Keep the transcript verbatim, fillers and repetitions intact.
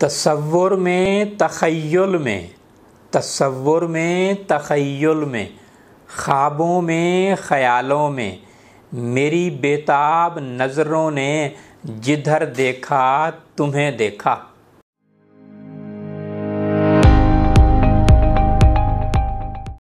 तसव्वुर में, तख़य्युल में, तसव्वुर में, तख़य्युल में, ख्वाबों में, ख़यालों में मेरी बेताब नज़रों ने जिधर देखा तुम्हें देखा।